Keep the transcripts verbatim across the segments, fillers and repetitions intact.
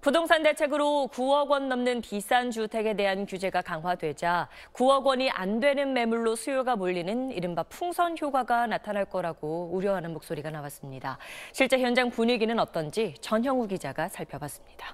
부동산 대책으로 구억 원 넘는 비싼 주택에 대한 규제가 강화되자 구억 원이 안 되는 매물로 수요가 몰리는 이른바 풍선 효과가 나타날 거라고 우려하는 목소리가 나왔습니다. 실제 현장 분위기는 어떤지 전형우 기자가 살펴봤습니다.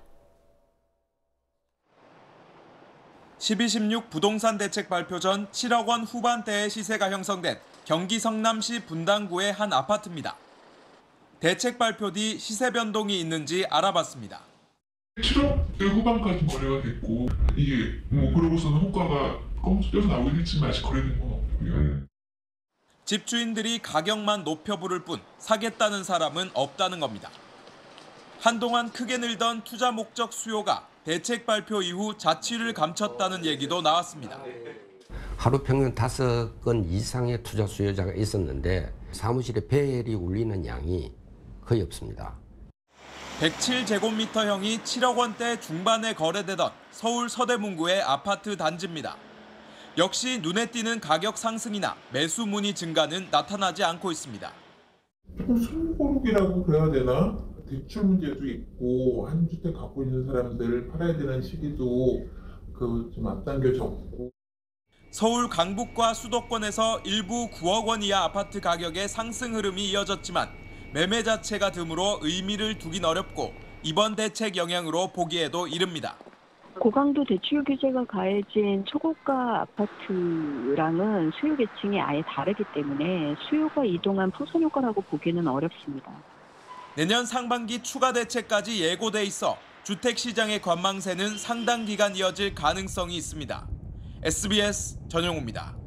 십이 십육 부동산 대책 발표 전 칠억 원 후반대의 시세가 형성된 경기 성남시 분당구의 한 아파트입니다. 대책 발표 뒤 시세 변동이 있는지 알아봤습니다. 칠억대 후반까지 거래가 됐고 이게 뭐 그러고서는 호가가 껌 뛰어서 나오긴 했지만 아직 거래된 건 없고요. 집주인들이 가격만 높여 부를 뿐 사겠다는 사람은 없다는 겁니다. 한동안 크게 늘던 투자 목적 수요가 대책 발표 이후 자취를 감췄다는 얘기도 나왔습니다. 하루 평균 다섯 건 이상의 투자 수요자가 있었는데 사무실에 벨이 울리는 양이 거의 없습니다. 백칠 제곱미터형이 칠억 원대 중반에 거래되던 서울 서대문구의 아파트 단지입니다. 역시 눈에 띄는 가격 상승이나 매수 문의 증가는 나타나지 않고 있습니다. 조금 숨고르기라고 그래야 되나? 대출 문제도 있고 한 주택 갖고 있는 사람들 팔아야 되는 시기도 그 좀 앞당겨졌고. 서울 강북과 수도권에서 일부 구억 원 이하 아파트 가격의 상승 흐름이 이어졌지만 매매 자체가 드물어 의미를 두긴 어렵고 이번 대책 영향으로 보기에도 이릅니다. 고강도 대출 규제가 가해진 초고가 아파트랑은 수요 계층이 아예 다르기 때문에 수요가 이동한 풍선 효과라고 보기는 어렵습니다. 내년 상반기 추가 대책까지 예고돼 있어 주택 시장의 관망세는 상당 기간 이어질 가능성이 있습니다. 에스비에스 전영우입니다.